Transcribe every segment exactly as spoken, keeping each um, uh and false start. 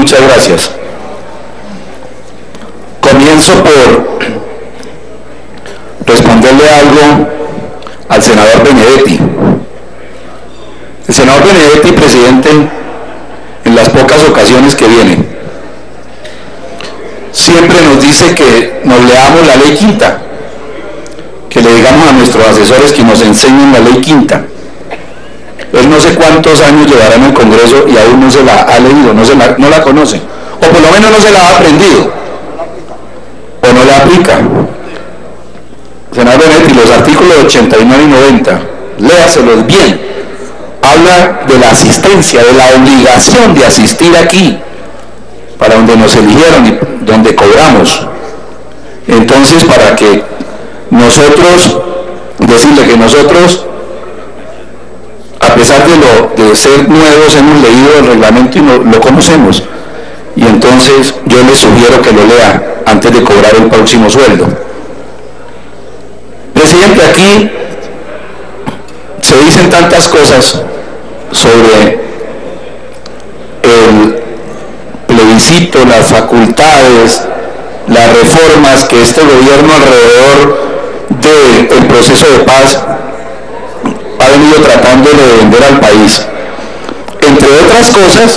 muchas gracias. Comienzo por responderle algo al senador Benedetti. El senador Benedetti, presidente, en las pocas ocasiones que viene, siempre nos dice que nos leamos la ley quinta, que le digamos a nuestros asesores que nos enseñen la ley quinta. Él no sé cuántos años llevará en el Congreso y aún no se la ha leído, no, se la, no la conoce, o por lo menos no se la ha aprendido, o no la aplica. Senador Benedetti, los artículos ochenta y nueve y noventa, léaselos bien. Habla de la asistencia, de la obligación de asistir aquí, para donde nos eligieron y donde cobramos. Entonces, para que nosotros, decirle que nosotros, a pesar de, lo, de ser nuevos, hemos leído el reglamento y no, lo conocemos. Y entonces yo les sugiero que lo lea antes de cobrar el próximo sueldo. Presidente, aquí se dicen tantas cosas sobre el plebiscito, las facultades, las reformas que este gobierno alrededor del proceso de paz ha venido tratando de vender al país. Entre otras cosas,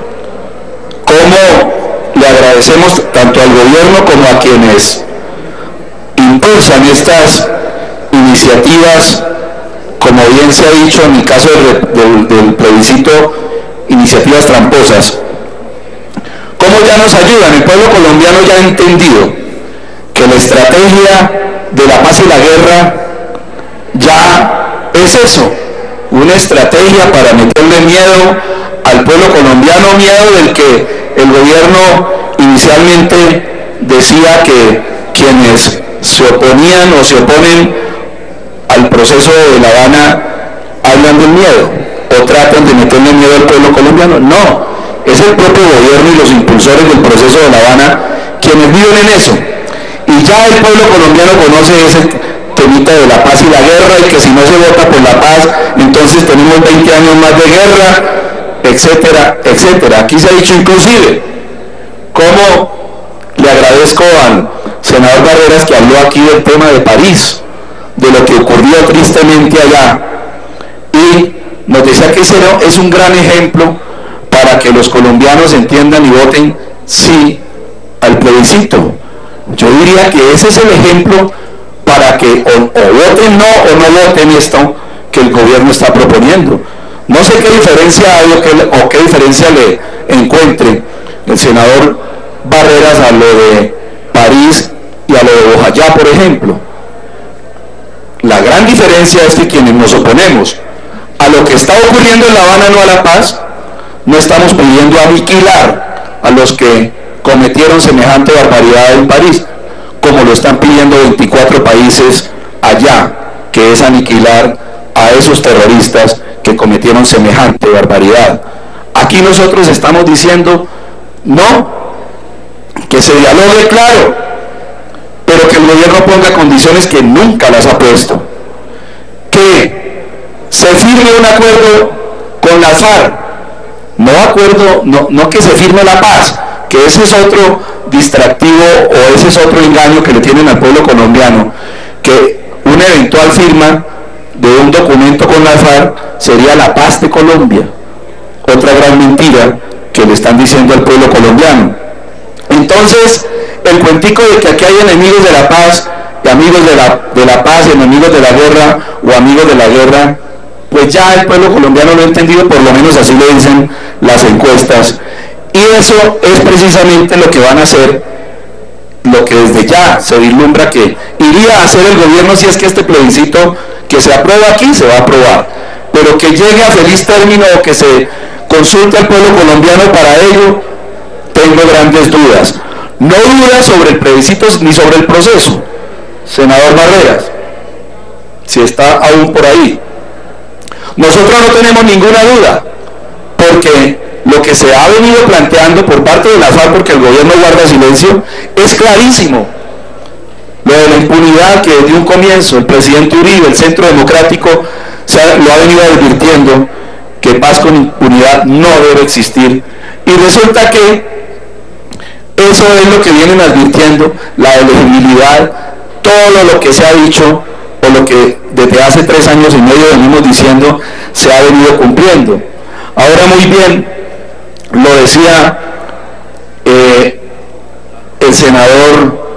cómo le agradecemos tanto al gobierno como a quienes impulsan estas iniciativas, como bien se ha dicho en el caso del, del, del plebiscito, iniciativas tramposas. ¿Cómo ya nos ayudan? El pueblo colombiano ya ha entendido que la estrategia de la paz y la guerra ya es eso, una estrategia para meterle miedo al pueblo colombiano, miedo del que el gobierno inicialmente decía que quienes se oponían o se oponen al proceso de La Habana hablan del miedo o tratan de meterle miedo al pueblo colombiano. No, es el propio gobierno y los impulsores del proceso de La Habana quienes viven en eso, y ya el pueblo colombiano conoce ese temita de la paz y la guerra, y que si no se vota por la paz entonces tenemos veinte años más de guerra, etcétera, etcétera. Aquí se ha dicho inclusive, como le agradezco al senador Barreras que habló aquí del tema de París, de lo que ocurrió tristemente allá, y nos decía que ese es un gran ejemplo para que los colombianos entiendan y voten sí al plebiscito. Yo diría que ese es el ejemplo para que o, o voten no o no voten esto que el gobierno está proponiendo. No sé qué diferencia hay o qué, o qué diferencia le encuentre el senador Barreras a lo de París y a lo de Bojayá, por ejemplo. La gran diferencia es que quienes nos oponemos a lo que está ocurriendo en La Habana, no a la paz, no estamos pidiendo aniquilar a los que cometieron semejante barbaridad en París, como lo están pidiendo veinticuatro países allá, que es aniquilar a esos terroristas que cometieron semejante barbaridad. Aquí nosotros estamos diciendo no, que se dialogue, claro, pero que el gobierno ponga condiciones que nunca las ha puesto, que se firme un acuerdo con la FARC, no acuerdo, no, no que se firme la paz, que ese es otro distractivo o ese es otro engaño que le tienen al pueblo colombiano, que una eventual firma de un documento con la FARC sería la paz de Colombia, otra gran mentira que le están diciendo al pueblo colombiano. Entonces, el cuentico de que aquí hay enemigos de la paz, y amigos de la, de la paz, enemigos de la guerra, o amigos de la guerra, pues ya el pueblo colombiano lo ha entendido, por lo menos así lo dicen las encuestas, y eso es precisamente lo que van a hacer, lo que desde ya se vislumbra que iría a hacer el gobierno si es que este plebiscito que se aprueba aquí se va a aprobar, pero que llegue a feliz término o que se consulte al pueblo colombiano para ello, tengo grandes dudas. No dudas sobre el plebiscito ni sobre el proceso, senador Barreras, si está aún por ahí. Nosotros no tenemos ninguna duda, porque lo que se ha venido planteando por parte de la FARC, porque el gobierno guarda silencio, es clarísimo. Lo de la impunidad que desde un comienzo el presidente Uribe, el Centro Democrático, se ha, lo ha venido advirtiendo, que que paz con impunidad no debe existir, y resulta que eso es lo que vienen advirtiendo, la elegibilidad, todo lo que se ha dicho, o lo que desde hace tres años y medio venimos diciendo, se ha venido cumpliendo. Ahora muy bien, lo decía eh, el senador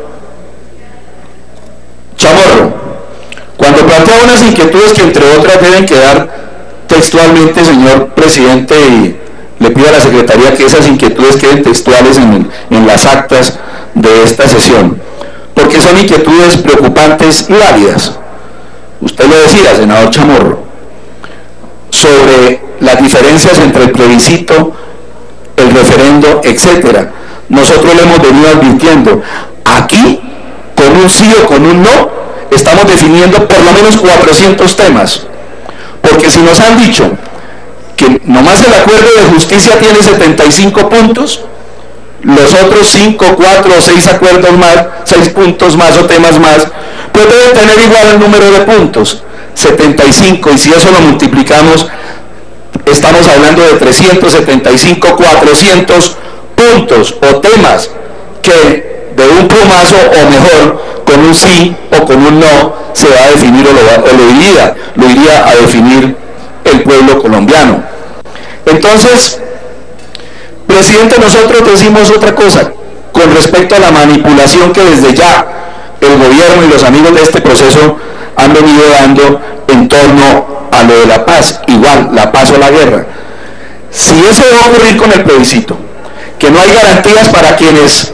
Chamorro, cuando plantea unas inquietudes que entre otras deben quedar textualmente, señor presidente, y le pido a la Secretaría que esas inquietudes queden textuales en, en las actas de esta sesión, porque son inquietudes preocupantes y válidas. Usted lo decía, senador Chamorro, sobre las diferencias entre el plebiscito, el referendo, etcétera. Nosotros le hemos venido advirtiendo, aquí, con un sí o con un no, estamos definiendo por lo menos cuatrocientos temas, porque si nos han dicho que nomás el acuerdo de justicia tiene setenta y cinco puntos, los otros cinco, cuatro o seis acuerdos más, seis puntos más o temas más, pues deben tener igual el número de puntos, setenta y cinco, y si eso lo multiplicamos, estamos hablando de trescientos setenta y cinco, cuatrocientos puntos o temas que de un plumazo, o mejor, con un sí o con un no, se va a definir o lo, va, o lo iría, lo iría a definir el pueblo colombiano. Entonces, presidente, nosotros decimos otra cosa con respecto a la manipulación que desde ya el gobierno y los amigos de este proceso han venido dando en torno a lo de la paz, igual, la paz o la guerra. Si eso va a ocurrir con el plebiscito, que no hay garantías para quienes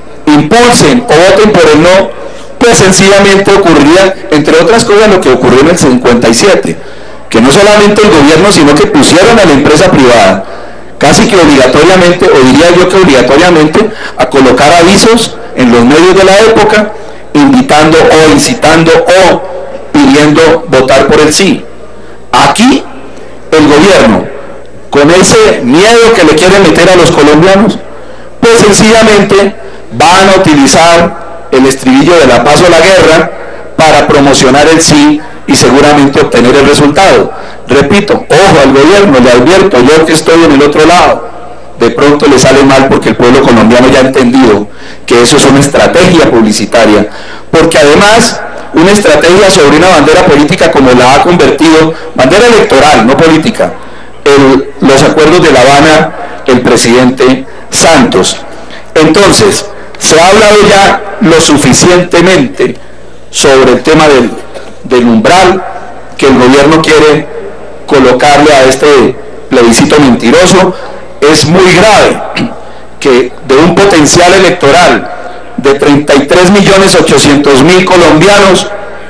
impulsen o voten por el no, pues sencillamente ocurriría, entre otras cosas, lo que ocurrió en el cincuenta y siete, que no solamente el gobierno, sino que pusieron a la empresa privada, casi que obligatoriamente, o diría yo que obligatoriamente, a colocar avisos en los medios de la época, invitando o incitando o pidiendo votar por el sí. Aquí, el gobierno, con ese miedo que le quiere meter a los colombianos, pues sencillamente van a utilizar el estribillo de la paz o la guerra para promocionar el sí y seguramente obtener el resultado. Repito, ojo al gobierno, le advierto, yo que estoy en el otro lado, de pronto le sale mal porque el pueblo colombiano ya ha entendido que eso es una estrategia publicitaria, porque además una estrategia sobre una bandera política como la ha convertido, bandera electoral, no política, el, los acuerdos de La Habana, el presidente Santos. Entonces, se ha hablado ya lo suficientemente sobre el tema del, del umbral que el gobierno quiere colocarle a este plebiscito mentiroso. Es muy grave que de un potencial electoral de treinta y tres millones ochocientos mil colombianos,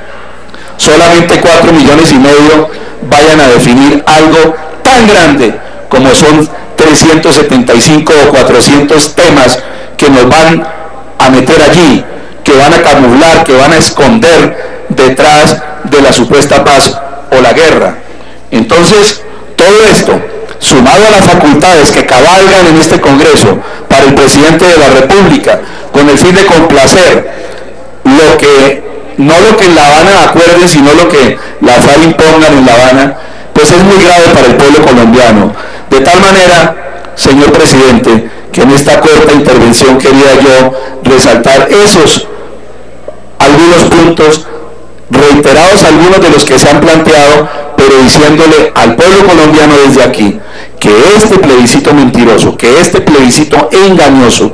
solamente cuatro millones y medio vayan a definir algo tan grande como son trescientos setenta y cinco o cuatrocientos temas que nos van a meter allí, que van a camuflar, que van a esconder detrás de la supuesta paz o la guerra. Entonces, todo esto, sumado a las facultades que cabalgan en este Congreso para el presidente de la República, con el fin de complacer lo que, no lo que en La Habana acuerden, sino lo que la FARC impongan en La Habana, pues es muy grave para el pueblo colombiano. De tal manera, señor presidente, que en esta corta intervención quería yo resaltar esos algunos puntos, reiterados algunos de los que se han planteado, pero diciéndole al pueblo colombiano desde aquí que este plebiscito mentiroso, que este plebiscito engañoso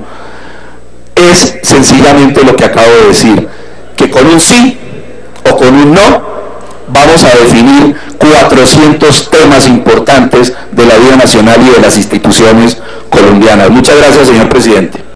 es sencillamente lo que acabo de decir, que con un sí o con un no vamos a definir cuatrocientos temas importantes de la vida nacional y de las instituciones colombianas. Muchas gracias, señor presidente.